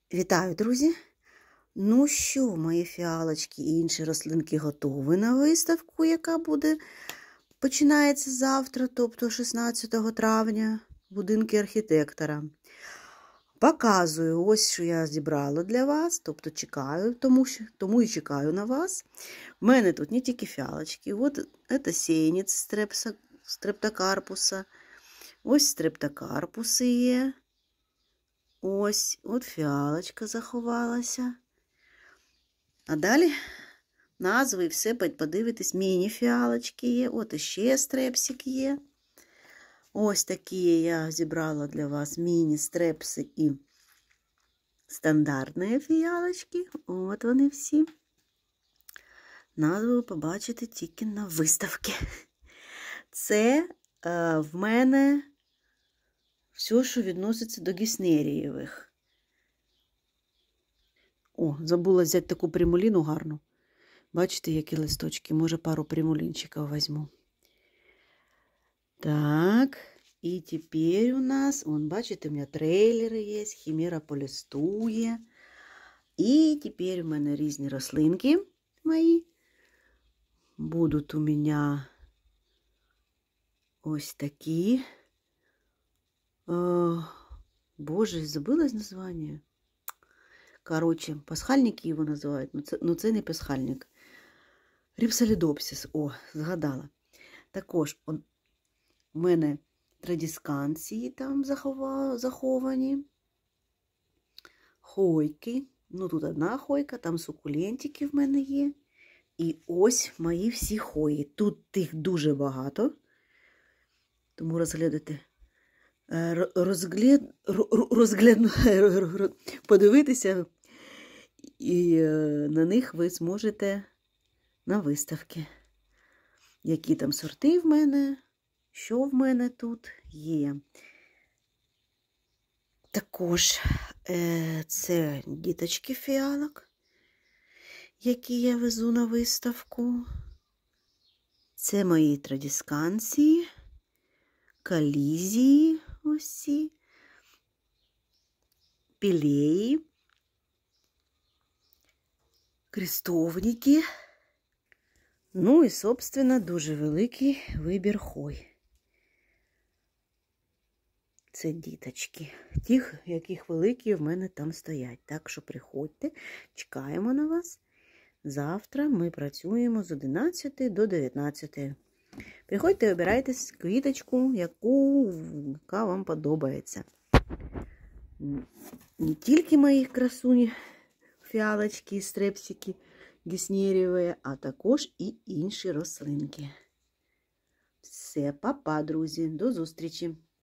Вітаю, друзі! Ну що, мої фіалочки і інші рослинки готові на виставку, яка починається завтра, тобто 16 травня, будинки архітектора. Показую, ось що я зібрала для вас, тобто чекаю, тому і чекаю на вас. В мене тут не тільки фіалочки, от це сеянець стрептокарпуса, ось стрептокарпуси є. Ось, от фіалочка заховалася. А далі назви і все подивитись. Міні-фіалочки є, от іще стрепсик є. Ось такі я зібрала для вас міні-стрепси і стандартні фіалочки. От вони всі. Назви ви побачите тільки на виставці. Це в мене все, що відноситься до гіснерієвих. О, забула взяти таку примуліну гарну. Бачите, які листочки? Може, пару примулінчиків візьму. Так, і тепер у нас, вон, бачите, у мене трейлери є, хімера по листу є. І тепер у мене різні рослинки мої. Будуть у мене ось такі. Боже, забилось названня. Коротше, пасхальники його називають, ну це не пасхальник. Ріпсалідопсис, згадала. Також у мене традісканції там заховані. Хойки, ну тут одна хойка, там сукулентики в мене є. І ось мої всі хої. Тут їх дуже багато, тому розглядати. Подивитися, і на них ви зможете на виставці. Які там сорти в мене, що в мене тут є. Також це діточки фіалок, які я везу на виставку. Це мої традісканції, колізії, ось ці, пілеї, крестовники. Ну і, собственно, дуже великий вибір хой. Це діточки. Тих, яких великі в мене там стоять. Так що приходьте, чекаємо на вас. Завтра ми працюємо з 11 до 19. Приходьте, обирайте квіточку, яка вам подобається. Не тільки мої красуні, фіалочки, стрепсики, гіснерієві, а також і інші рослинки. Все, па-па, друзі, до зустрічі!